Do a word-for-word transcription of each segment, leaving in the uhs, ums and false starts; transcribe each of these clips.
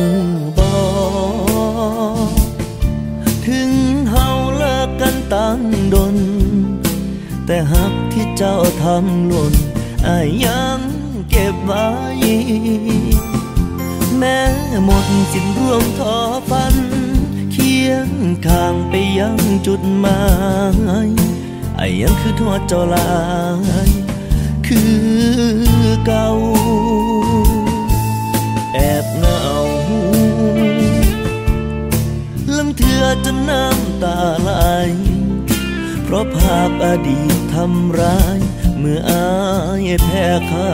บ่ถึงเฮาเลิกกันตั้งดนแต่หักที่เจ้าทำหล่นอ้ายยังเก็บไว้แม้หมดสิ้นร่วมท้อฝันเคียงข้างไปยังจุดหมายอ้ายยังคือทอดเจ้าลายคือเก่าแอบเหงาลังเถื่อจนน้ำตาไหลเพราะภาพอดีตทำร้ายเมื่ออายแพ้เขา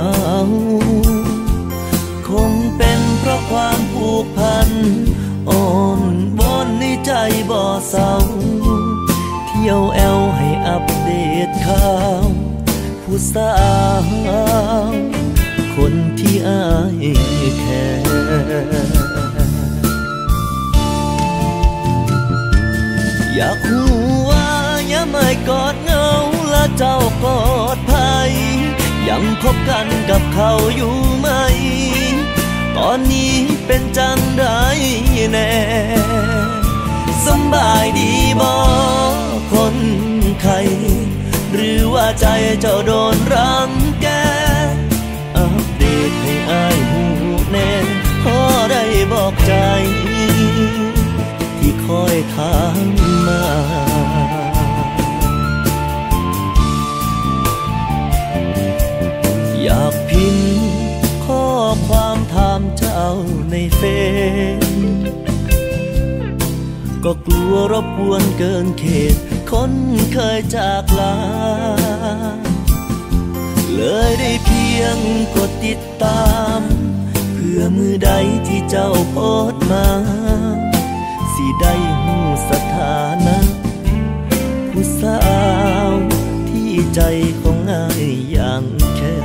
คงเป็นเพราะความผูกพันอ่อนวอนในใจบ่เศร้าเที่ยวแอวให้อัปเดตข่าวผู้สาวคนที่อายแค่อยากรู้ว่าอย่าไม่กอดเงาและเจ้ากอดภัยยังคบกันกับเขาอยู่ไหมตอนนี้เป็นจังไดแน่สำบายดีบ่คนไข้หรือว่าใจเจ้าโดนรังแกอัปเดตให้อายหูแน่พอได้บอกใจที่คอยถามมาอยากพิมพ์ข้อความถามเจ้าในเฟซก็กลัวรบกวนเกินเขตคนเคยจากลาเลยได้เพียงกดติดตามเพื่อมือใดที่เจ้าโพสต์มาสิได้หูสถานะผู้สาวที่ใจของอ้ายอย่างแค่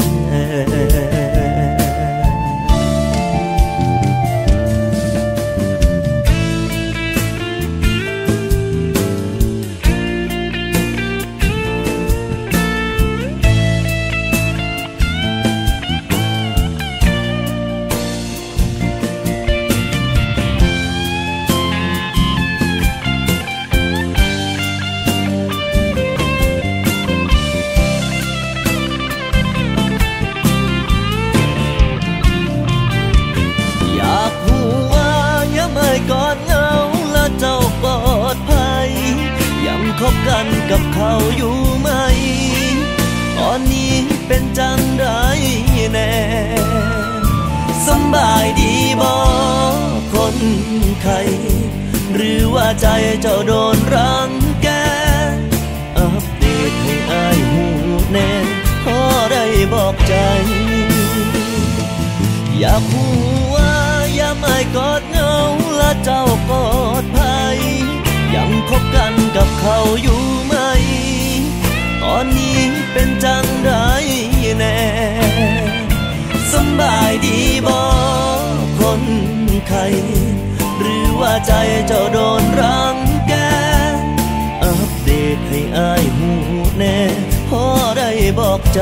คบกันกับเขาอยู่ไหมตอนนี้เป็นจังไดแน่สำบายดีบ่คนไข้หรือว่าใจเจ้าโดนรังแกอัปเดตให้อายหูแน่พอได้บอกใจอยากรู้ว่าอย่าไม่กอดเงาและเจ้ากอดภัยยังคบกันกับเขาอยู่ไหมตอนนี้เป็นจังไดแน่สำบายดีบ่คนไข้หรือว่าใจเจ้าโดนรังแกอัปเดตให้อายหูแน่พอได้บอกใจ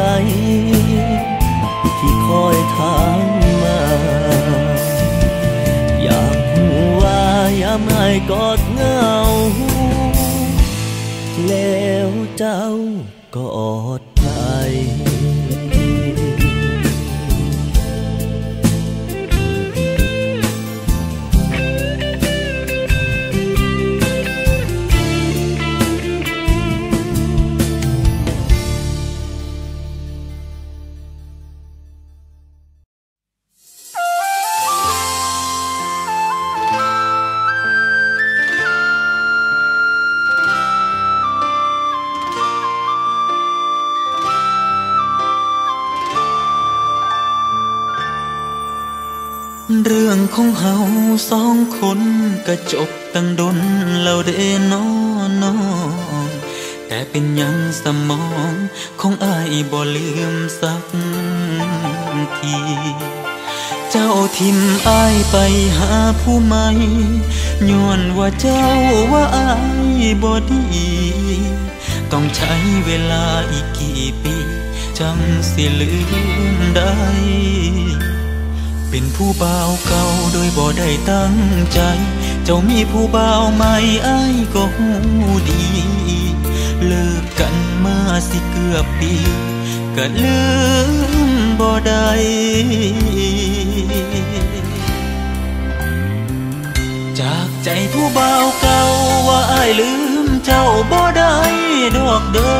ที่คอยถามมาอยากรู้ว่าอย่าไม่กอดเงาแล้วเจ้ากอดภัยเรื่องของเฮาสองคนก็จบตั้งดนแล้วเด้น้อน้องแต่เป็นยังสมองของอ้ายบ่ลืมสักทีเจ้าทิมอ้ายไปหาผู้ใหม่ย้อนว่าเจ้าว่าอ้ายบ่ดีต้องใช้เวลาอีกกี่ปีจังสิลืมได้เป็นผู้บ่าวเก่าโดยบ่ได้ตั้งใจเจ้ามีผู้บ่าวใหม่อ้ายก็หูดีเลิกกันมาสิเกือบปีก็ลืมบ่ได้จากใจผู้บ่าวเก่าว่าอ้ายลืมเจ้าบ่ได้ดอกเด้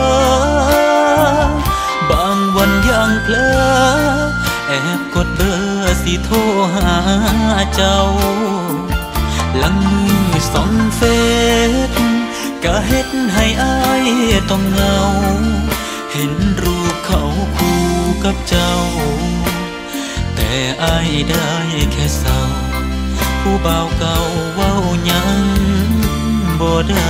อบางวันยังเพลอแอบกดเบอร์สิโทรหาเจ้าหลังมือส่องเฟซก็เฮ็ดให้อ้ายต้องเหงาเห็นรูปเขาคู่กับเจ้าแต่อ้ายได้แค่เศร้าผู้บ่าวเก่าเว้ายังบ่ได้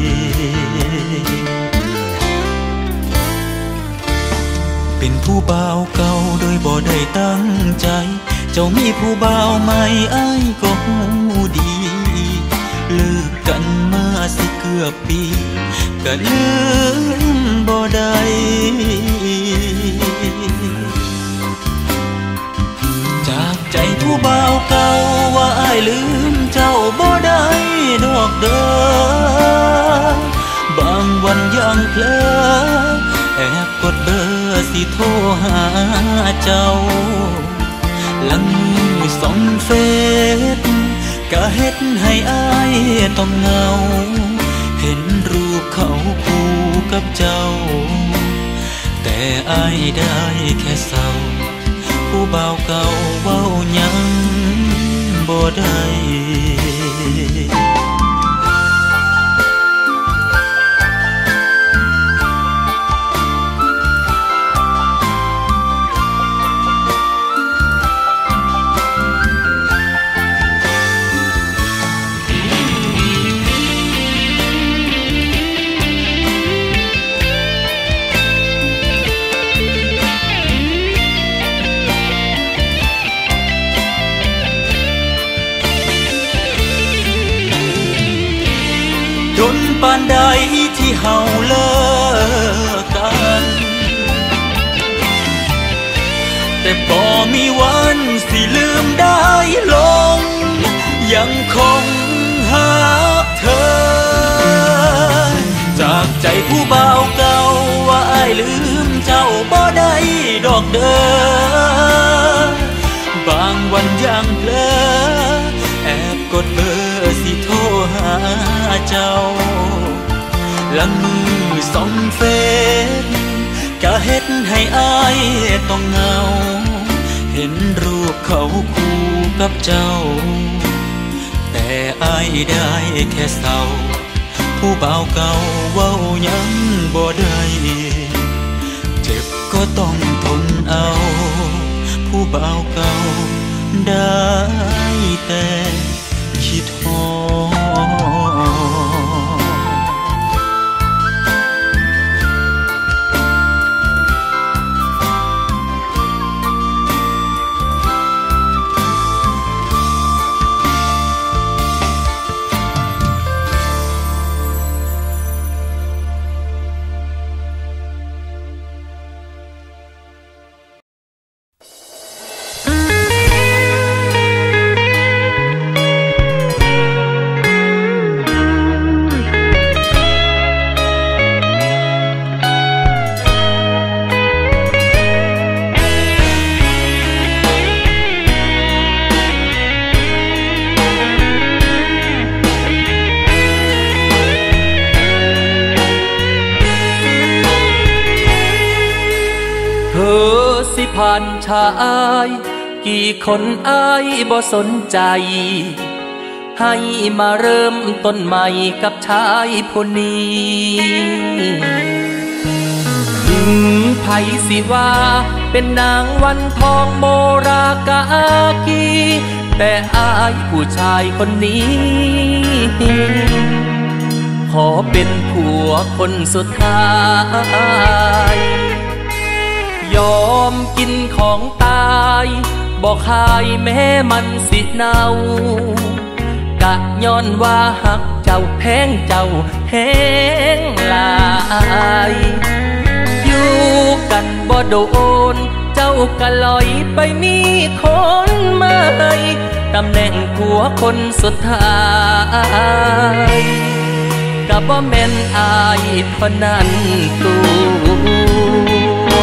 เป็นผู้บ่าวเก่าโดยบ่ได้ตั้งใจเจ้ามีผู้บ่าวใหม่อ้ายก็หูดีเลิกกันมาสิเกือบปีก็ลืมบ่ได้จากใจผู้บ่าวเก่าว่าอ้ายลืมเจ้าบ่ได้ดอกเด้อบางวันยังเพลอแอบกดเบอร์สิโทรหาเจ้าหลังมือส่องเฟซก็เฮ็ดให้อ้ายต้องเหงาเห็นรูปเขาคู่กับเจ้าแต่อ้ายได้แค่เศร้าผู้บ่าวเก่าเว้ายังบ่ได้จนปานใดที่เฮาเลิกกันแต่บ่มีวันสิลืมได้ลงยังคงหาเธอจากใจผู้บ่าวเก่าว่าอ้ายลืมเจ้าบ่ได้ดอกเด้อบางวันยังเพลอแอบกดเบอร์สิโทรหาเจ้าหลังมือส่องเฟซก็เฮ็ดให้อ้ายต้องเหงาเห็นรูปเขาคู่กับเจ้าแต่อ้ายได้แค่เศร้าผู้บ่าวเก่าเว้ายังบ่ได้เจ็บก็ต้องทนเอาผู้บ่าวเก่าได้แต่คิดฮอผ่านชายกี่คนอ้ายบ่สนใจให้มาเริ่มต้นใหม่กับชายผู้นี้ถึงไผสิว่าเป็นนางวันทองโมรากากีแต่อ้ายผู้ชายคนนี้ขอเป็นผัวคนสุดท้ายยอมกินของตายบอกขายแม้มันสิเน่ากะย้อนว่าหักเจ้าแพงเจ้าแห้งหลายอยู่กันบ่โดนเจ้าก็ลอยไปมีคนใหม่ตำแหน่งผัวคนสุดท้ายก็บ่แม่นอายเท่านั้นตัว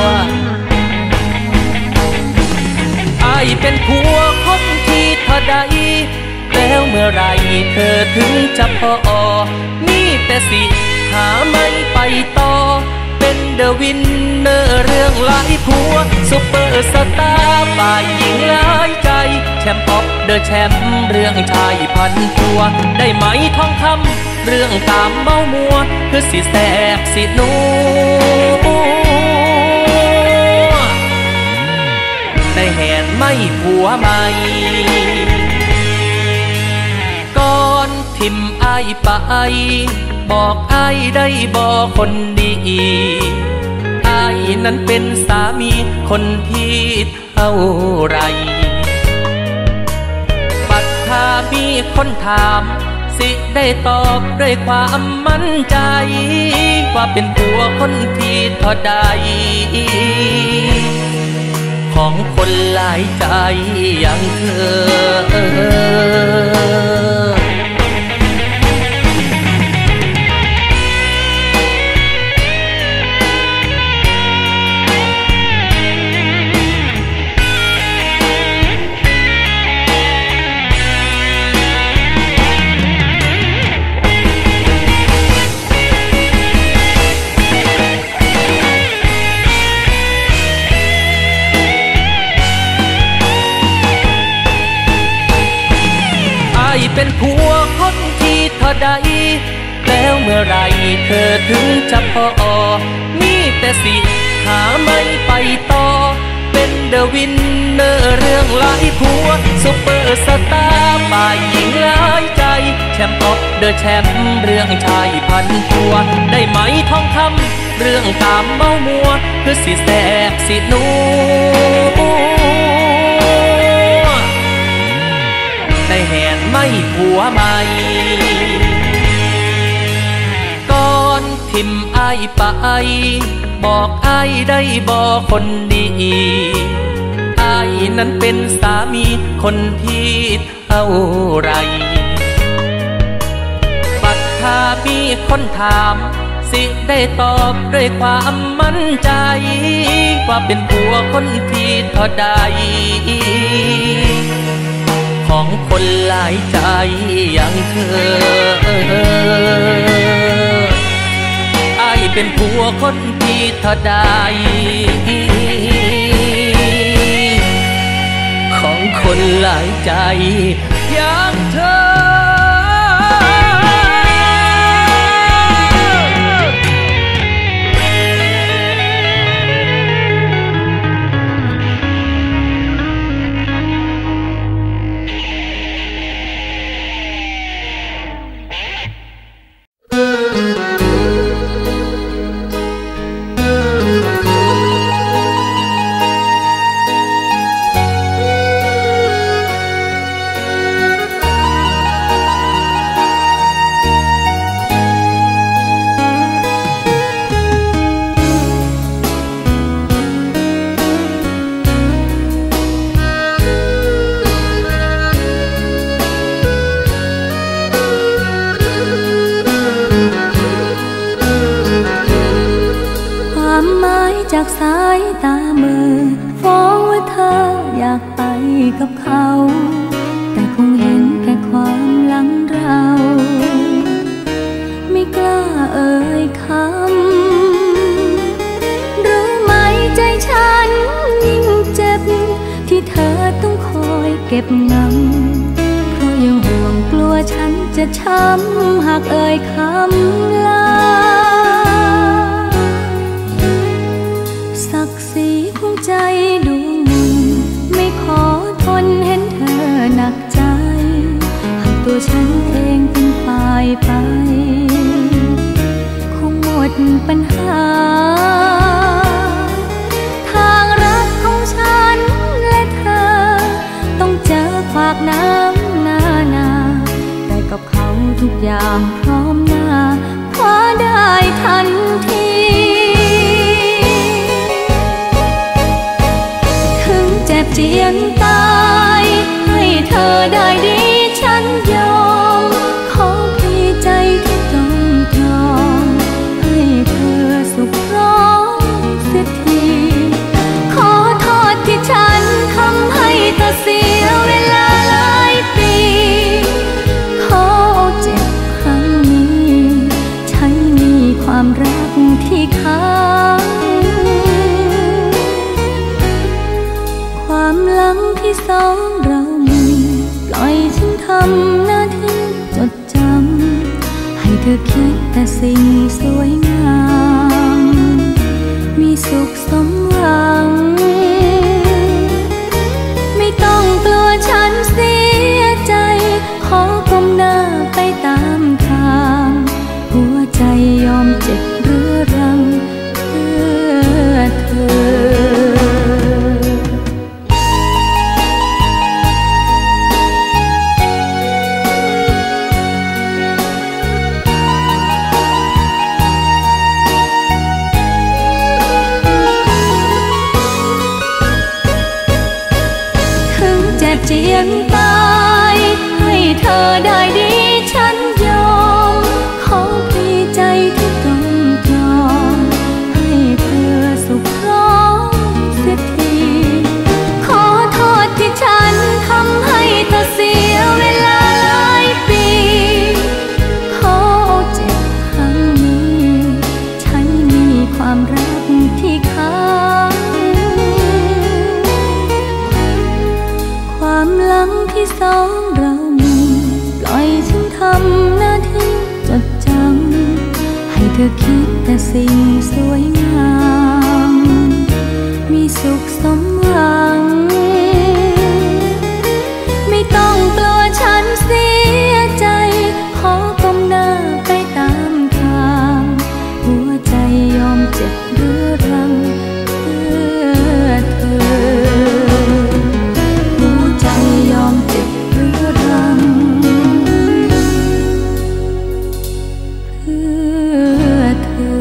อายเป็นผัวคนที่เท่าใดแล้วเมื่อไรเธอถึงจะพอมีแต่สิหาไม่ไปต่อเป็นเดอะวินเนอร์เรื่องหลายผัวซุปเปอร์สตาร์ฝ่ายหญิงหลายใจแชมป์ป๊อปเดอะแชมป์เรื่องชายพันผัวได้ไหมทองคำเรื่องตามเมามัวคือสิแสบสินัวได้แหนไม่ผัวใหม่ก่อนทิมอายไปบอกอายได้บอกคนดีอายนั้นเป็นสามีคนที่เท่าไรปัดถ้ามีคนถามสิได้ตอบด้วยความมั่นใจว่าเป็นผัวคนที่เท่าใดของคนหลายใจอย่างเธอเป็นผัวคนที่เท่าใดแล้วเมื่อไรเธอถึงจะพอมีแต่สิหาไม่ไปต่อเป็นเดอะวินเนอร์เรื่องหลายผัวซุปเปอร์สตาร์ฝ่ายหญิงหลายใจแชมป์ป๊อปเดอะแชมป์เรื่องชายพันผัวได้ไหมทองคำเรื่องตามเมามัวคือสิแสบสินัวได้แหนไม่ผัวใหม่ก่อนทิมอายไปบอกอายได้บอกคนดีอายนั้นเป็นสามีคนที่เท่าไรปัดถ้ามีคนถามสิได้ตอบด้วยความมั่นใจว่าเป็นผัวคนที่เท่าใดของคนหลายใจอย่างเธออายเป็นผัวคนที่เท่าใดของคนหลายใจอย่างเธอจากสายตามือฟ้องว่าเธออยากไปกับเขาแต่คงเห็นแค่ความหลังเราไม่กล้าเอ่ยคำรู้ไหมใจฉันยิ่งเจ็บที่เธอต้องคอยเก็บงำเพราะยังห่วงกลัวฉันจะช้ำหากเอ่ยคำลาใจดวงหนึ่งไม่ขอทนเห็นเธอหนักใจหากตัวฉันเองเป็นฝ่ายไปคงหมดปัญหาทางรักของฉันและเธอต้องเจอขวากน้ำนานาแต่กับเขาทุกอย่างพร้อมหน้าคว้าได้ทันทีเจ็บเจียนตายให้เธอได้ดีฉันยอมขอเพียงใจที่ต้องยอมให้เธอสุขร้องเสียทีขอโทษที่ฉันทำให้เธอเสียเวลาหลายปีขอเจ็บครั้งนี้ใช้มีความรักที่ค้างความหลังที่สองเรามีปล่อยฉันทำหน้าที่จดจำให้เธอคิดแต่สิ่งสวยงามมีสุขสมหวังไม่ต้องกลัวฉันเสียใจขอก้มหน้าไปตามทางหัวใจยอมเจ็บเรื้อรังเพื่อเธอเจียนตายให้เธอได้ดีฉันยอมขอเพียงใจที่ต้องยอมให้เธอสุขร้องเสียทีขอโทษที่ฉันทำให้เธอเสียเวลาหลายปีขอเจ็บครั้งนี้ใช้มีความรักที่ค้างความหลังที่สองเรามีปล่อยฉันทำหน้าที่จดจำให้เธอคิดแต่สิ่งสวยงามมีสุขสมหวังไม่ต้องกลัวฉันเสียใจขอก้มหน้าไปตามทางหัวใจยอมเจ็บเรื้อรังเพื่อเธอยอมเจ็บเรื้อรังเพื่อเธอ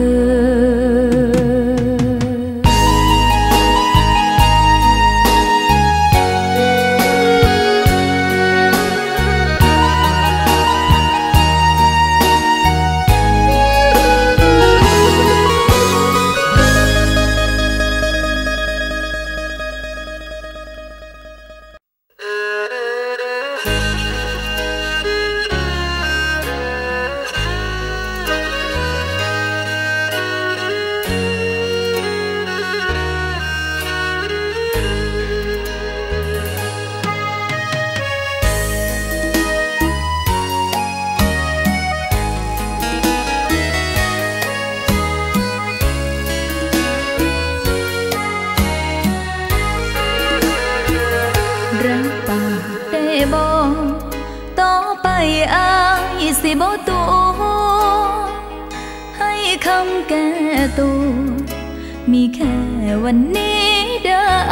สิบ่ตัวให้คำแก้ตัวมีแค่วันนี้เด้อ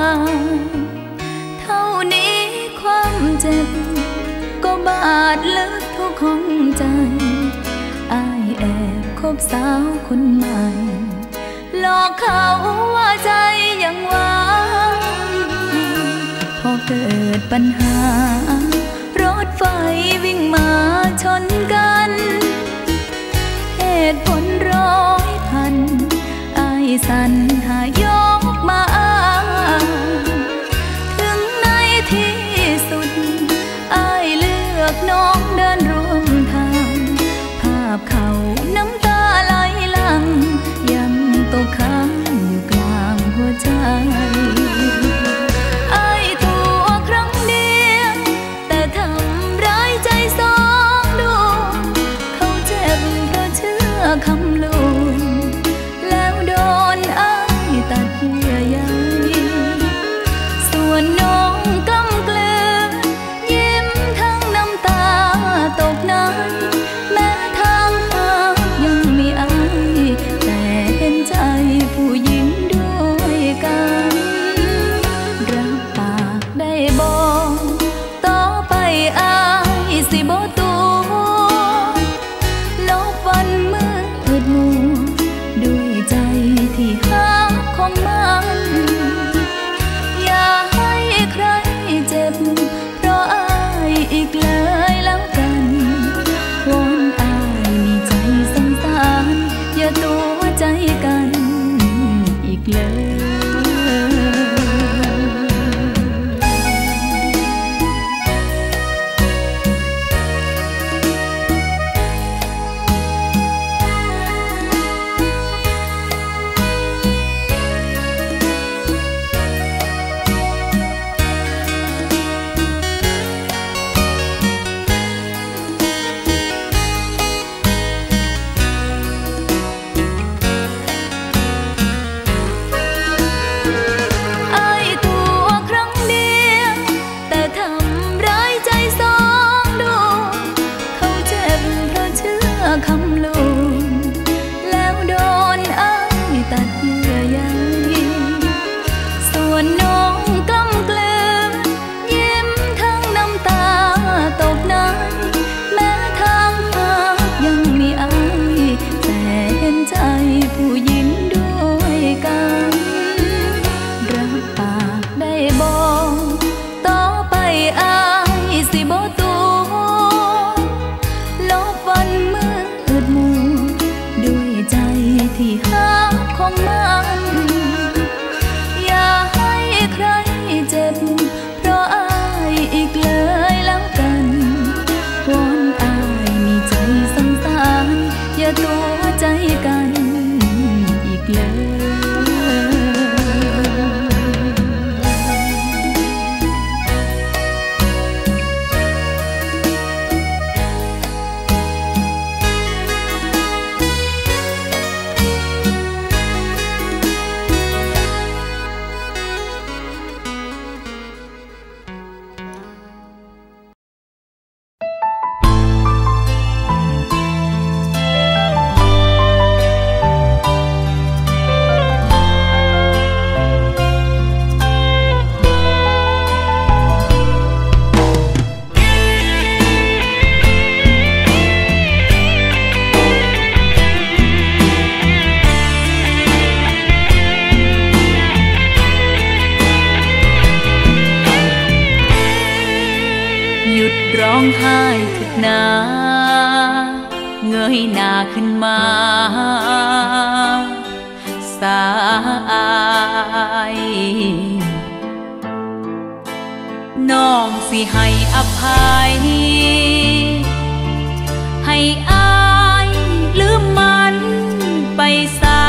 เท่านี้ความเจ็บก็บาดลึกทุกห้องใจอ้ายแอบคบสาวคนใหม่หลอกเขาว่าใจยังหวานพอเกิดปัญหารถไฟวิ่งมาชนกันเหตุผลร้อยพันอ้ายสรรหายกมาอ้างถึงในที่สุดอ้ายเลือกน้องเดินร่วมทางภาพเขาน้ำตาไหลหลั่งยังตกค้างอยู่กลางหัวใจอ้ายตัวครั้งเดียวแต่ายถึกหนาเงยหน้าขึ้นมาสายน้องสิให้อภัยให้อายลืมมันไปซะ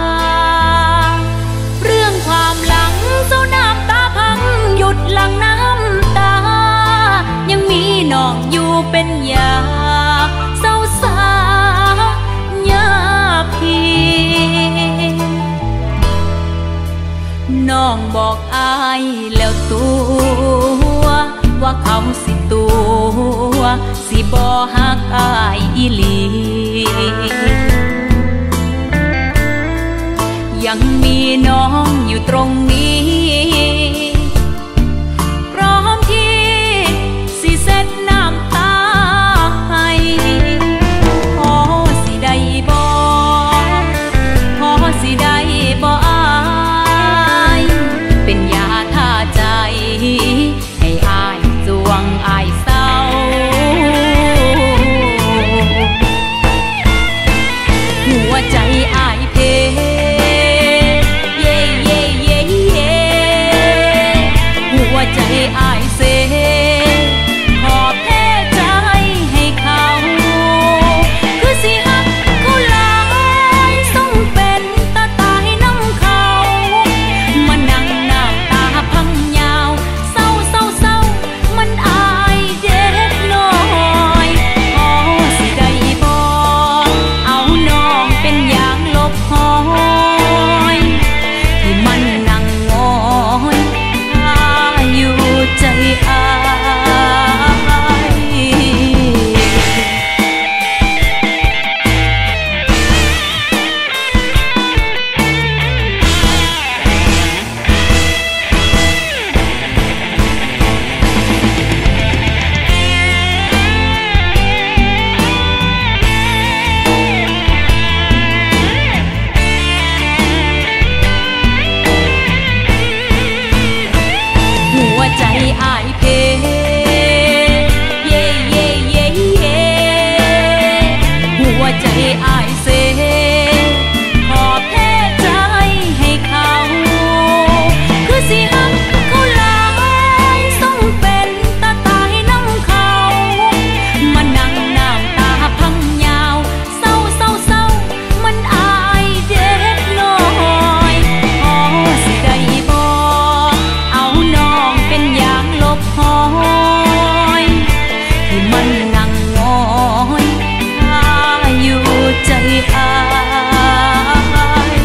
เรื่องความหลังเจ้าน้ำตาพังหยุดหลังน้ำตายังมีน้องอยู่เป็นยาเศร้าสายาพีน้องบอกอายแล้วตัวว่าเขาสิตัวสิบ่ฮักอายอีหลียังมีน้องอยู่ตรงนี้พร้อมที่สิเซ็ดน้ำตาให้พอสิได้บ่พอสิได้บ่อายเป็นยาท่าใจให้อายจวงอายเศร้าหัวใจอายเพใจอายเสขอแพ้ใจให้เขาคือสิฮักเขาหลายส่งเป็นตาตายน้ำเขามานั่งน้ำตาพังยาวเศร้าเศร้าเศร้ามันอายเด็กน้อยพอสิได้บ่เอาน้องเป็นอย่างลบหอยที่มันนั่งงอยใจอายหัวใจอายเพเย่เย่เย่เย่หัวใจอายเสขอแพ้ใจให้เขาคือสิฮักเขาหลายส่งเป็นตาตายน้ำเขามานั่งน้ำตาพังยาวเศร้าเศร้าเศร้ามันอายเด็กน้อยพอสิได้บ่เอาน้องเป็นอย่างลบหอยที่มันนั่งงอยอยู่ใจอาย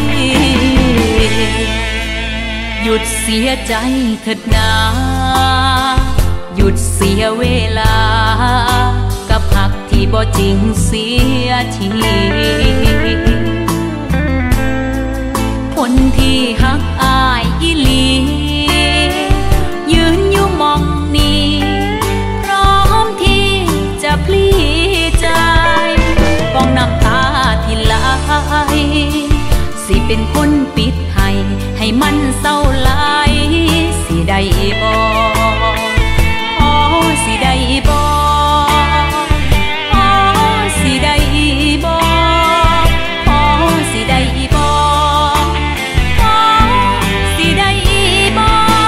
หยุดเสียใจเถิดนาหยุดเสียเวลากับหักที่บ่จริงเสียทีคนที่หักอายอีหลียืนอยู่มองนี้พร้อมที่จะพลีใจป้องน้ำตาที่ไหลสิเป็นคนปิดให้ให้มันเศร้าไหลสิได้บ่พอสิได้บ่พอสิได้บ่พอสิได้บ่พอสิได้บ่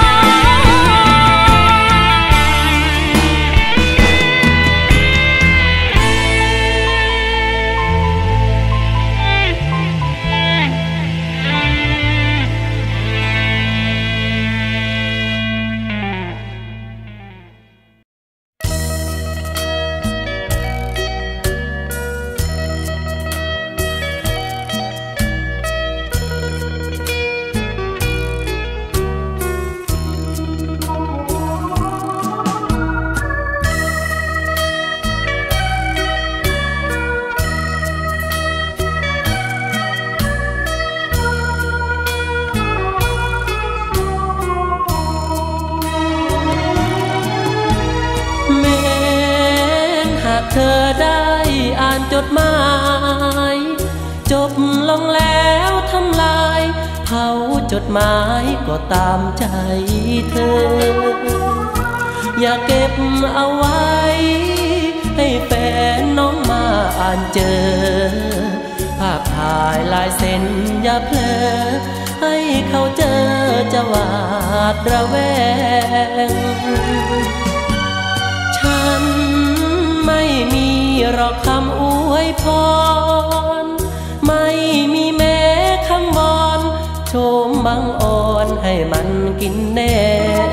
เธอได้อ่านจดหมายจบลงแล้วทำลายเผาจดหมายก็ตามใจเธออย่าเก็บเอาไว้แฟนน้องมาอ่านเจอภาพถ่ายลายเซ็นอย่าเพลอให้เขาเจอจะหวาดระแวงฉันไม่มีหรอกคำอวยพรไม่มีแม้คำวอนโชมบังอ่อนให้มันกินแน่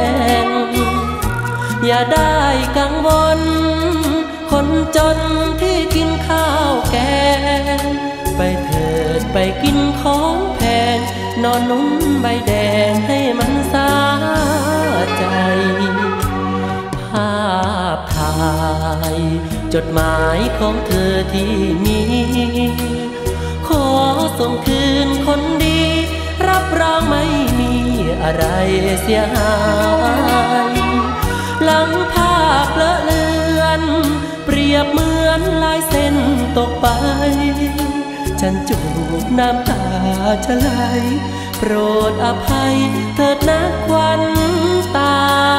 อย่าได้กังวลคนจนที่กินข้าวแกงไปเถิดไปกินของแพงนอนนุ่มใบแดงให้มันสาใจภาพถ่ายจดหมายของเธอที่มีขอส่งคืนคนดีรับรองไม่มีอะไรเสียหายหลังภาพเลอะเลือนเปรียบเหมือนลายเส้นตกไปฉันจูบน้ำตาชะไหลโปรดอภัยเถิดนะควันตา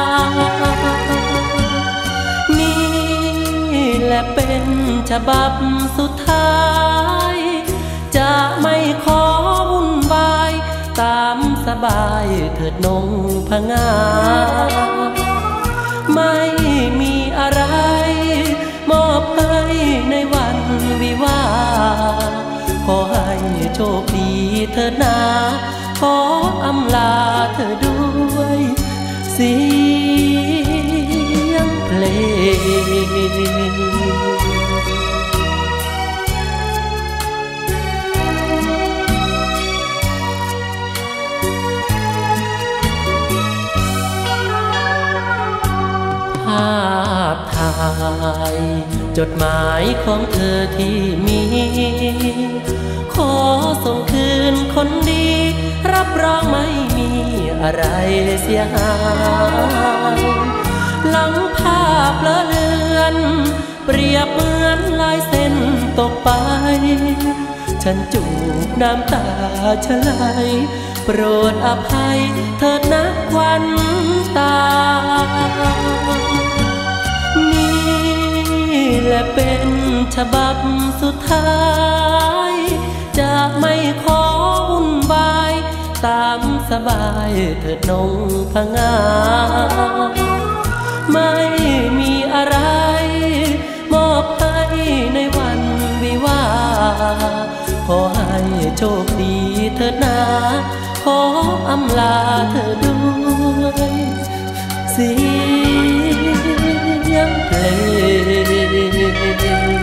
นี่แหละเป็นฉบับสุดท้ายจะไม่ขอวุ่นวายตามสบายเถิดนงพงาไม่มีอะไรมอบให้ในวันวิวาขอให้โชคดีเถิดนาขออำลาเธอด้วยเสียงเพลงภาพถ่ายจดหมายของเธอที่มีขอส่งคืนคนดีรับรองไม่มีอะไรเสียหายหลังภาพเลอะเลือนเปรียบเหมือนลายเส้นตกไปฉันจูบน้ำตาชะไหลโปรดอภัยเถิดนะควันตานี่แหละเป็นฉบับสุดท้ายจะไม่ขอวุ่นวายตามสบายเถิดนงพงาไม่มีอะไรมอบให้ในวันวิวาขอให้โชคดีเถิดนาขออำลาเธอด้วยเสียงเพลง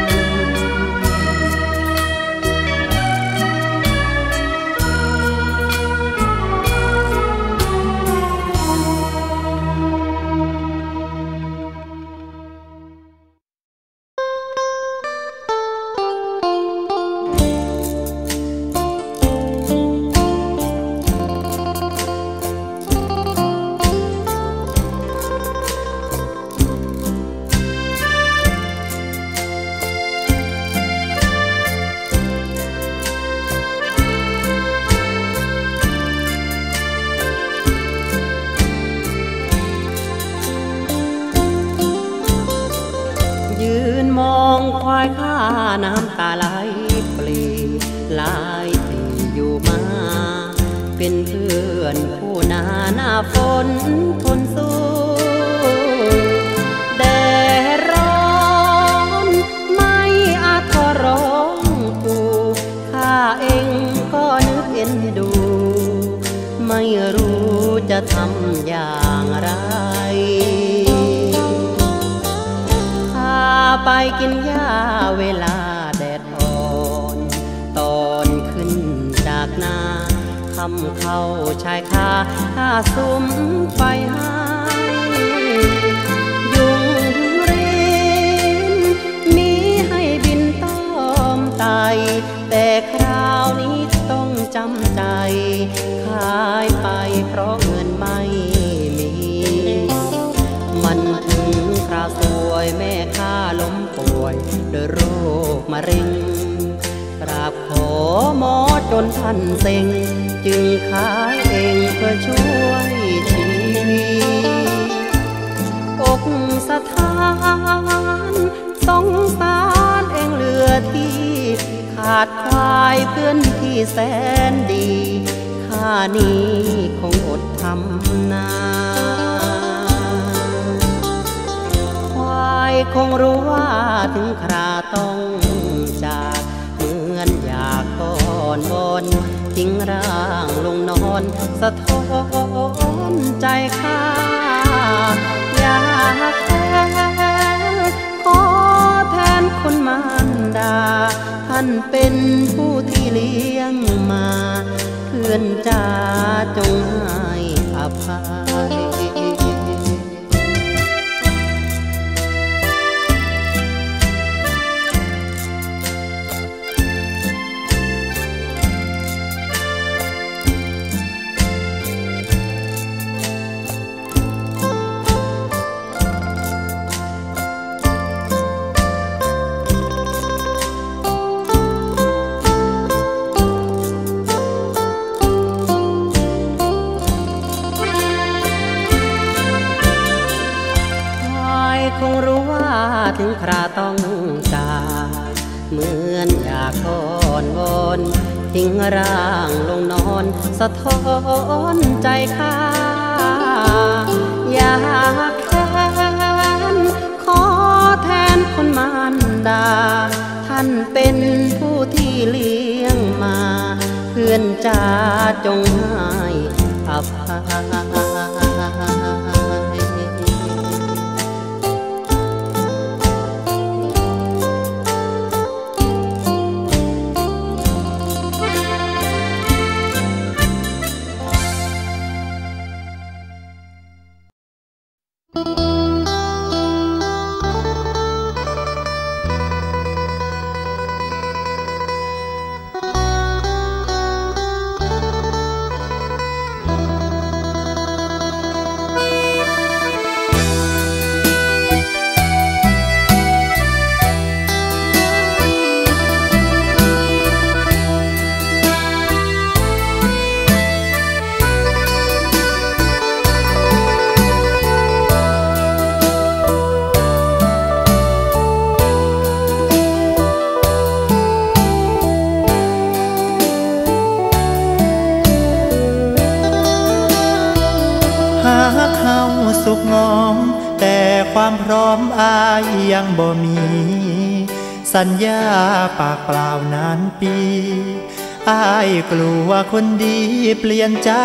ควายข้าน้ำตาไหลปลีลายปีอยู่มาเป็นเพื่อนผู้นาหน้าฝนทนสู้แดดร้อนไม่อาจขอร้องกูข้าเองก็นึกเอ็นดูไม่รู้จะทำอย่างไรไปกินหญ้าเวลาแดดอ่อนตอนขึ้นจากนาคำเข้าชายคาข้าสุมไฟให้ยุงรินมีให้บินต้อมไตแต่คราวนี้ต้องจำใจขายไปเพราะเงินไม่มีมันถึงคราวสวยแม่ข้าล้มป่วยด้วยโรคมะเร็งกราบขอหมอจนท่านเซ็งจึงขายเองเพื่อช่วยชีวิตอกสถานสขาดควายเพื่อนที่แสนดีข้านี้คงอดทำนาควายคงรู้ว่าถึงคราต้องจากเหมือนอยากก่อนวอนทิ้งร่างลงนอนสะท้อนใจข้าอยากแทนขอแทนคนมารดาท่านเป็นผู้ที่เลี้ยงมาเพื่อนจ้าจงให้อภัยคงรู้ว่าถึงคราต้องจากเหมือนอยากก่อนวอนทิ้งร่างลงนอนสะท้อนใจข้าอยากแทนขอแทนคนมารดาท่านเป็นผู้ที่เลี้ยงมาเพื่อนจ้าจงให้อภัยสุขงอมแต่ความพร้อมอายยังบ่มีสัญญาปากเปล่านานปีอายกลัวคนดีเปลี่ยนใจ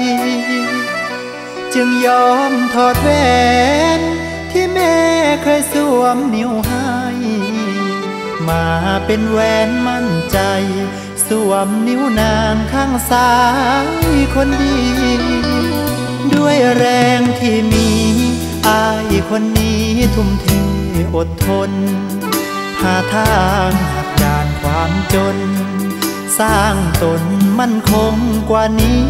จึงยอมถอดแหวนที่แม่เคยสวมนิ้วให้มาเป็นแหวนมั่นใจสวมนิ้วนางข้างซ้ายคนดีด้วยแรงที่มีอายคนนี้ทุ่มเทอดทนหาทางหักด่านความจนสร้างตนมั่นคงกว่านี้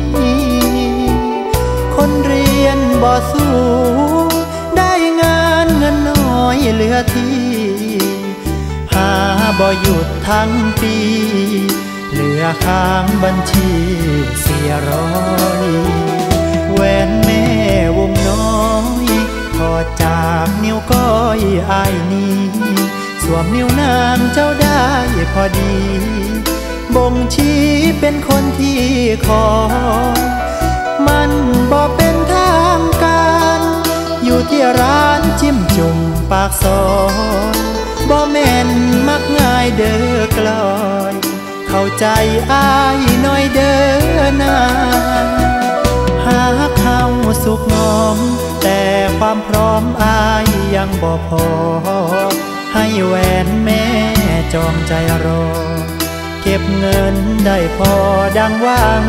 คนเรียนบ่สู้ได้งานเงินน้อยเหลือที่หาบ่หยุดทั้งปีเหลือค้างบัญชีเสียร้อยแหวนแม่วงน้อยถอดจากนิ้วก้อยอายนี้สวมนิ้วนางเจ้าได้พอดีบ่งชี้เป็นคนที่ขอมันบ่เป็นทางการอยู่ที่ร้านจิ้มจุ่มปากซอยบ่แม่นมักง่ายเด้อกลอยเข้าใจอายหน่อยเด้อนาหากเขาสุขงอมแต่ความพร้อมอายยังบ่พอให้แหวนแม่จองใจรอเก็บเงินได้พอดังหวัง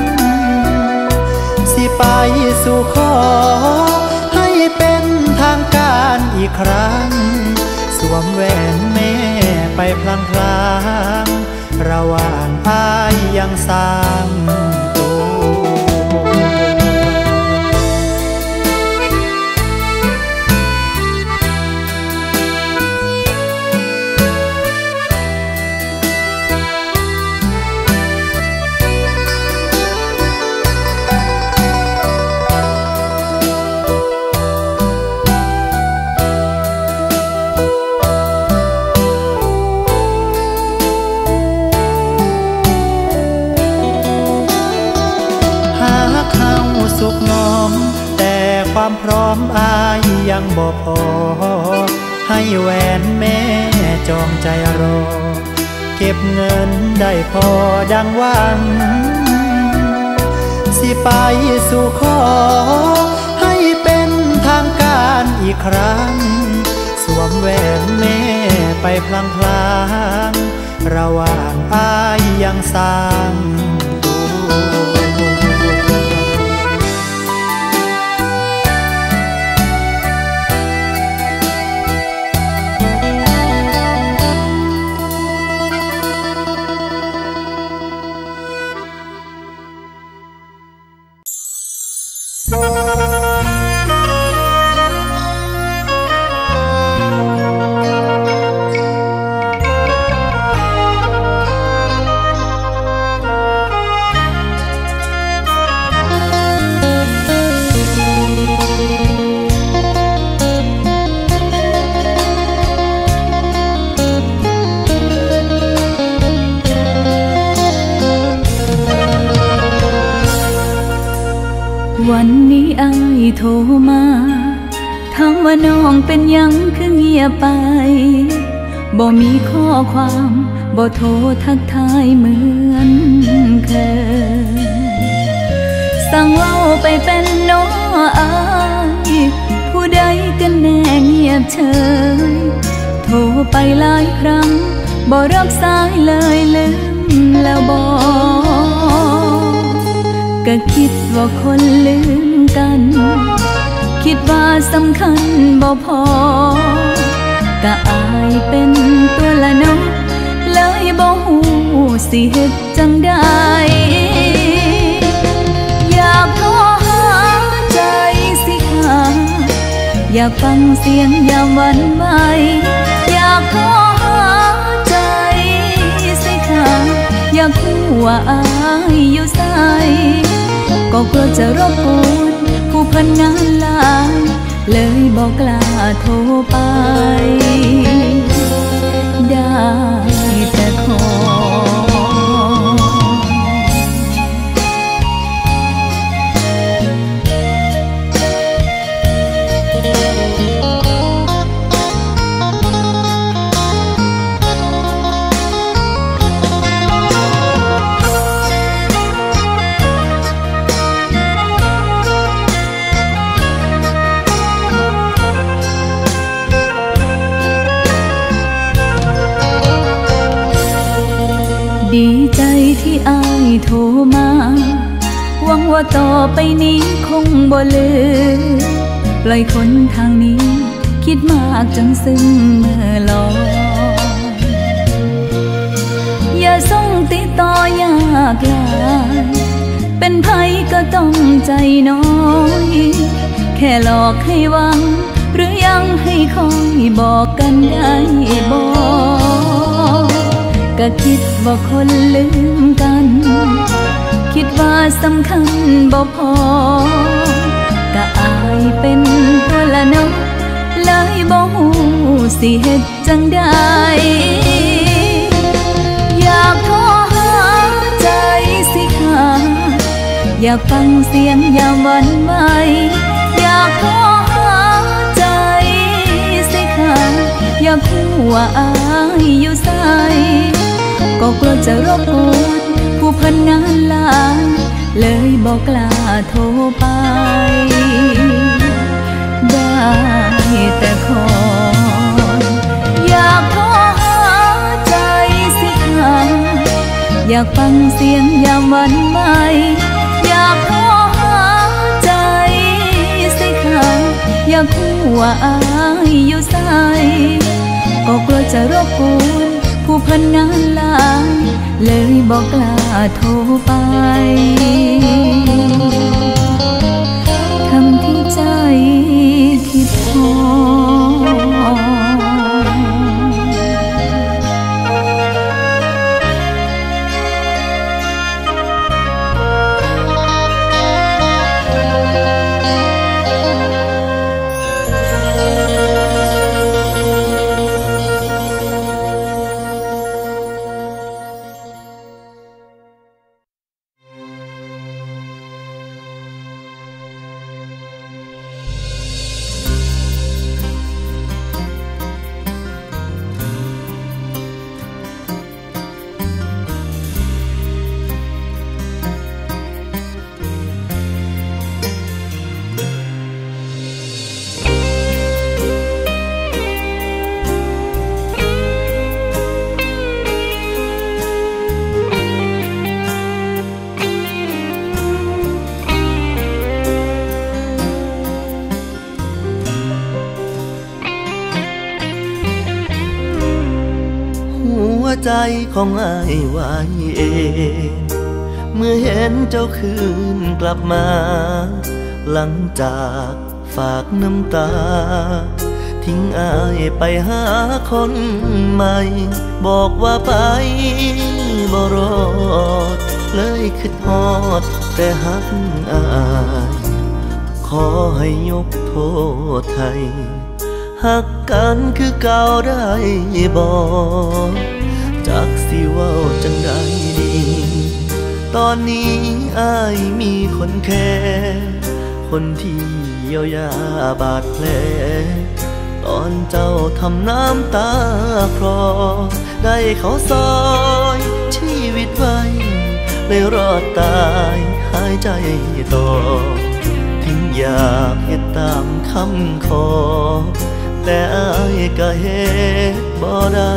สิไปสู่ขอให้เป็นทางการอีกครั้งสวมแหวนแม่ไปพลางพลางระหว่างอายยังสร้างตัวอมอายยังบ่พอให้แหวนแม่จองใจรอเก็บเงินได้พอดังหวังสิไปสู่ขอให้เป็นทางการอีกครั้งสวมแหวนแม่ไปพลางพลางระหว่างอายยังสร้างวันนี้อายโทรมาถามว่าน้องเป็นยังคือเงียบไปบ่มีข้อความบ่โทรทักทายเหมือนเคยสั่งเว้าไปเป็นน้ออายผู้ใดกันแน่เงียบเฉยโทรไปหลายครั้งบ่รับสายเลยลืมแล้วบ่ก็คิดว่าคนลืมกันคิดว่าสำคัญบ่พอก็อายเป็นตัวละน้องเลยบ่ฮู้สิเฮ็ดจังใดอยากโทรหาใจสิค่ะอยากฟังเสียงยามหวั่นไหวอยากโทรหาใจสิค่ะอยากรู้ว่าอายอยู่ไสก็กลัวจะรบกวนผู้เพิ่นงานหลายเลยบอกกล้าโทรไปได้แต่ขอดีใจที่อายโทรมาหวังว่าต่อไปนี้คงบ่ลืมปล่อยคนทางนี้คิดมากจนซึ้งเมื่อลอยอย่าส่งติดต่อยากลายเป็นไผก็ต้องใจน้อยแค่หลอกให้หวังหรือยังให้คอยบอกกันได้บ่ก็คิดว่าคนลืมกันคิดว่าสำคัญบ่พอก็อายเป็นตัวละน้องเลยบ่ฮู้สิเฮ็ดจังใดอยากโทรหาใจสิค่ะอยากฟังเสียงยามหวั่นไหวอยากโทรหาใจสิค่ะอยากรู้ว่าอายอยู่ไสก็กลัวจะรบกวนผู้เพิ่นงานหลายเลยบอกกล้าโทรไปได้แต่ขออยากโทรหาใจสิค่ะอยากฟังเสียงยามหวั่นไหวอยากโทรหาใจสิค่ะอยากรู้ว่าอายอยู่ไสก็กลัวจะรบกวนผู้เพิ่นงานหลายเลยบอกกล้าโทรไปทำที่ใจคิดพอเวใจของอ้ายไว้เองเมื่อเห็นเจ้าคืนกลับมาหลังจากฝากน้ำตาทิ้งอ้ายไปหาคนใหม่บอกว่าไปบ่รอดเลยคิดฮอดแต่หักอ้ายขอให้ยกโทษให้หักกันคือเก่าได้บ่จักสิเว้าจังใดดีตอนนี้อ้ายมีคนแค่คนที่เยียวยาบาดแผลตอนเจ้าทำน้ำตาคลอได้เขาซอยชีวิตไว้เลยรอดตายหายใจต่อถึงอยากเฮ็ดตามคำขอแต่อ้ายก็เฮ็ดบ่ได้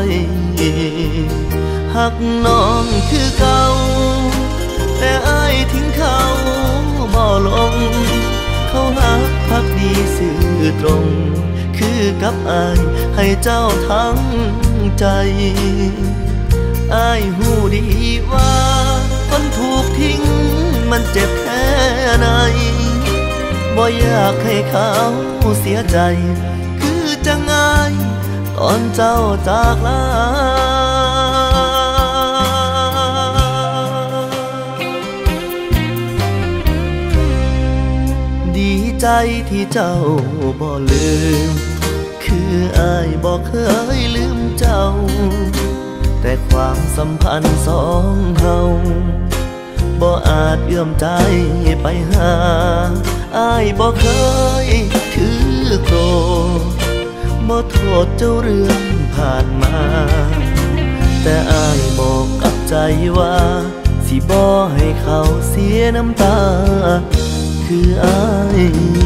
หักน้องคือเก่าแต่อ้ายทิ้งเขาบ่ลงเขาหักพักดีซื่อตรงคือกับอ้ายให้เจ้าทั้งใจอ้ายหูดีว่าคนถูกทิ้งมันเจ็บแค่ไหนบ่อยากให้เขาเสียใจคือจังไงตอนเจ้าจากลาดีใจที่เจ้าบ่ลืมคืออ้ายบ่เคยลืมเจ้าแต่ความสัมพันธ์สองเฮาบ่อาจเอื้อมใจไปหาอ้ายบ่เคยถือโกรธบ่โทษเจ้าเรื่องผ่านมาแต่อ้ายบอกกับใจว่าสิบ่ให้เขาเสียน้ำตาคืออ้าย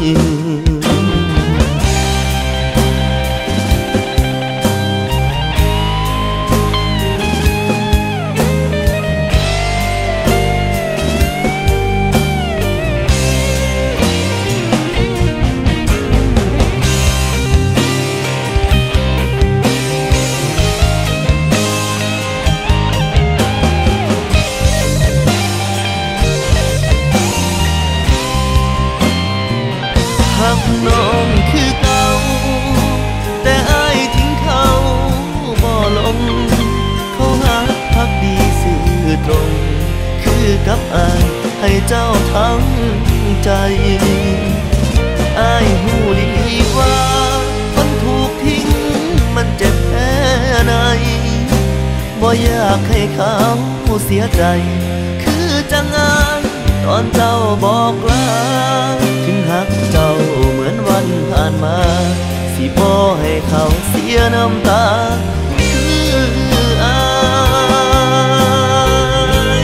น้องคือเก่าแต่อ้ายทิ้งเขาบ่ลงเขาหักพักดีซื่อตรงคือกับอ้ายให้เจ้าทั้งใจอ้ายหูดีว่าคนถูกทิ้งมันเจ็บแค่ไหนบ่อยากให้เขาเสียใจคือจังไงตอนเจ้าบอกลาถึงหักเจ้าเหมือนวันผ่านมาสิบ่ให้เขาเสียน้ำตาคืออ้าย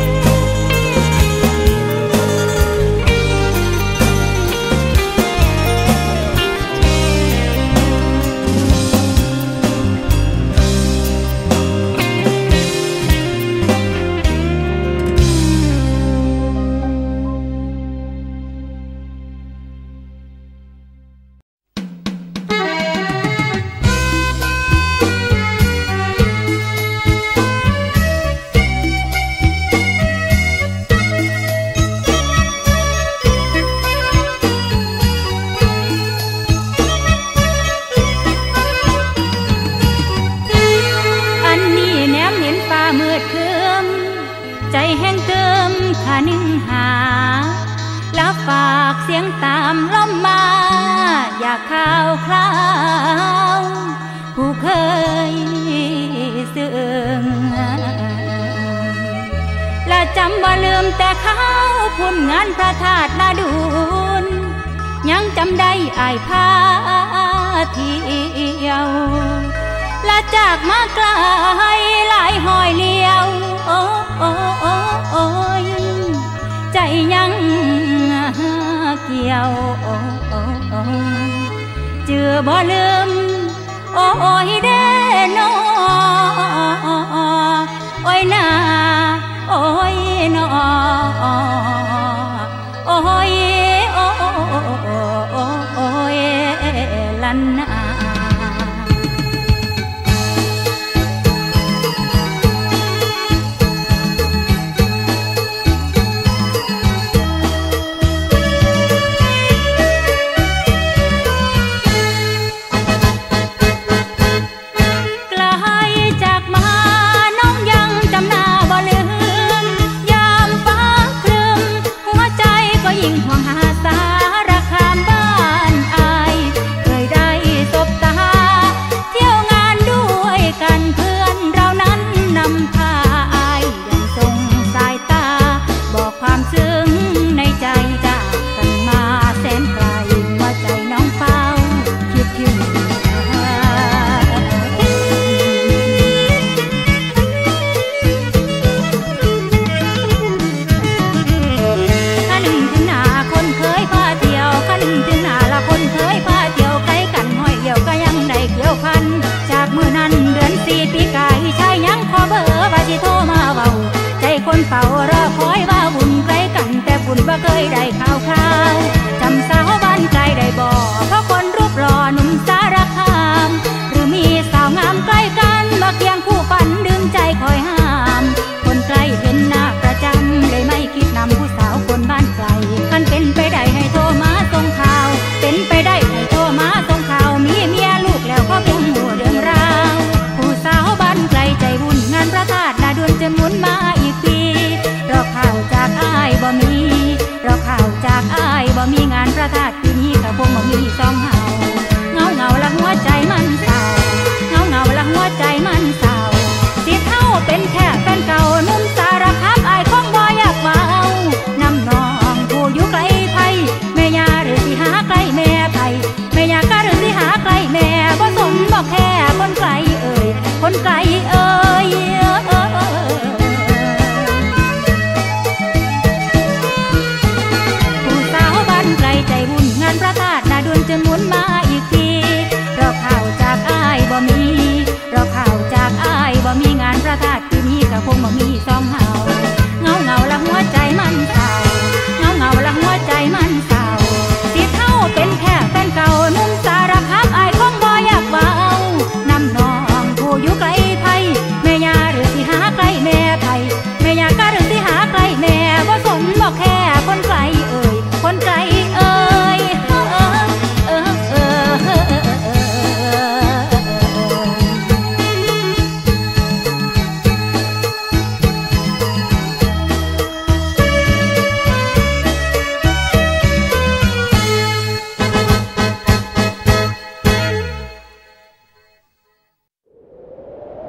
ข่าวคราวผู้เคยซึ้งและจำบ่ลืมแต่เขาพุ่นงานพระธาตุนาดูนยังจำได้อ้ายพาเที่ยวและจากมาไกลหลายหอยเลี้ยวโอ้โอ้โอ้โอ้ยใจยังเกี่ยวโอ้โอ้โอ้เจอบ่ลืมโอ้ยเด้นอโอ้ยนาโอ้ยนอโอ้ยโอ้โอ้ยลันนาเดือนสี่ปีกายชายยังขอเบอร์ว่าสิโทรมาเบาใจคนเฝ้ารอคอยว่าบุญไกลกันแต่บุญบ่เคยได้ข่าวคราวจำสาวบ้านไกลได้บ่เพราะคนรูปหล่อหนุ่มสารคามหรือมีสาวงามใกล้กันมาเคียงคู่ฝันดึงใจคอยห้ามคนใกล้เห็นหน้าประจำเลยไม่คิดนำผู้สาวคนบ้านไกลคันเป็นไปได้ให้โทรมาส่งข่าวเป็นไปได้ให้โทรมาส่งข่าวมีเมียลูกแล้วก็เพียงหัวเรื่องราวผู้สาวบ้านไกลใจวุ่นงานพระธาตุนาดวนจะหมุนมาอีกปีรอข่าวจากอ้ายบ่มีรอข่าวจากอ้ายบ่มีงานพระธาตุปีนี้ก็คงบ่มีสองเฮาเงาเงาละหัวใจมันเศร้าเงาเงาละหัวใจมันเศร้าสิเท่าเป็นแค่แฟนเก่านุ่มสารคามอ้ายคงบ่อยากเว้านำน้องผู้อยู่ไกลไผแม่ยาหรือสิหาไกลแม่ไผแม่ยากะหรือสิหาไกลแม่บ่สมบ่แค่คนไกลเอ่ยคนไกลเอ่ยผู้สาวบ้านไกลใจวุ่นงานพระธาตุนาดวนจะหมุนมาอีกทีรอข่าวจากอ้ายบ่มีรอข่าวจากอ้ายบ่มีงานพระธาตุปีนี้ก็คงบ่มีสองเฮาเงาเงาละหัวใจมันเศร้าเงาเงาละหัวใจมันเศร้าสิเท่าเป็นแค่แฟนเก่านุ่มสารคามอ้ายคงบ่อยากเว้านำน้องผู้อยู่ไกลไผแม่ยาหรือสิหาไกลแม่ไผแม่ยากะหรือสิหาไกลแม่บ่สมบ่แค่คนไกลเอ่ยคนไกลเอ่ยเออเออเออเออเออ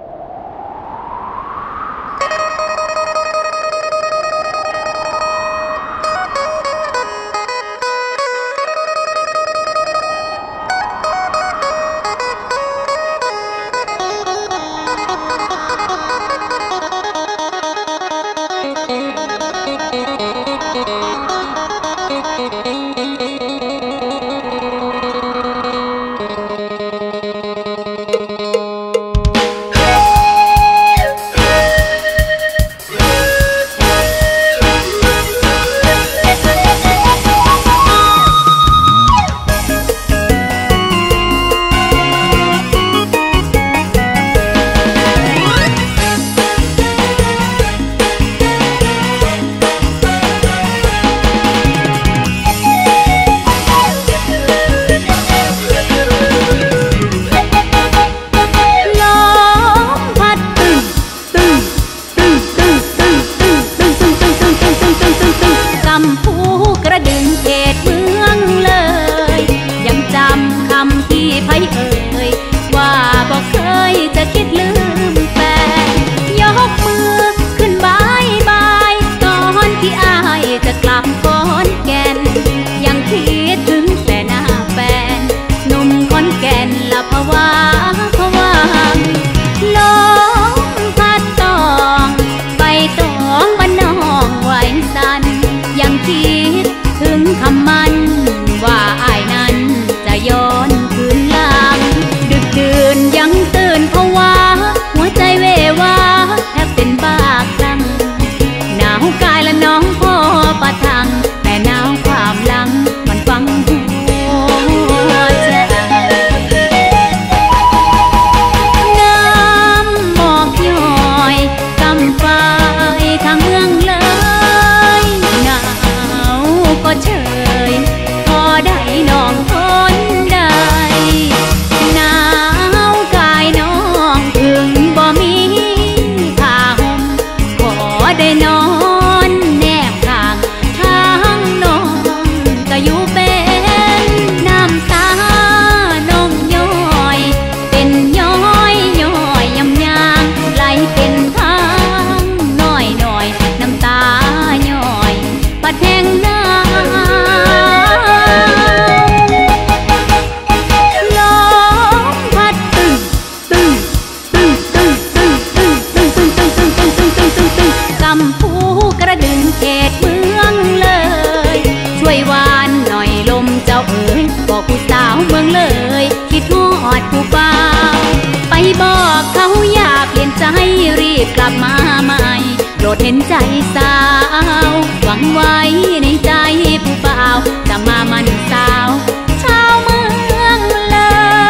บกลับมาใหม่โปรดเห็นใจสาวหวังไว้ในใจผู้เปล่าจะมามันสาวชาวเมืองเลย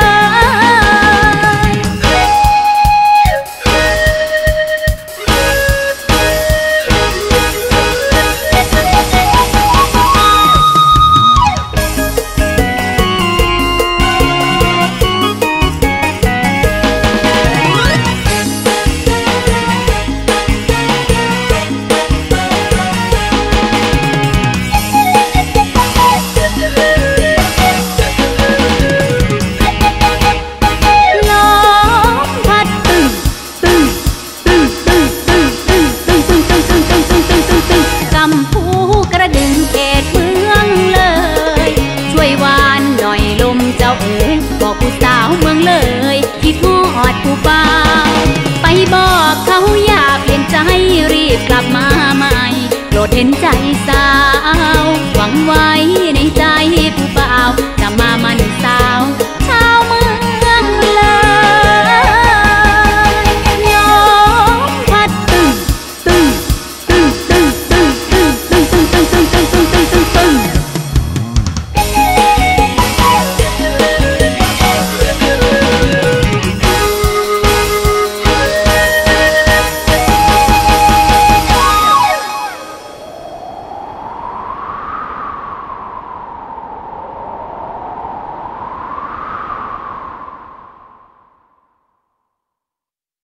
บอกผู้สาวเมืองเลยคิดฮอดผู้เบาไปบอกเขาอย่าเปลี่ยนใจรีบกลับมาใหม่โปรดเห็นใจสาว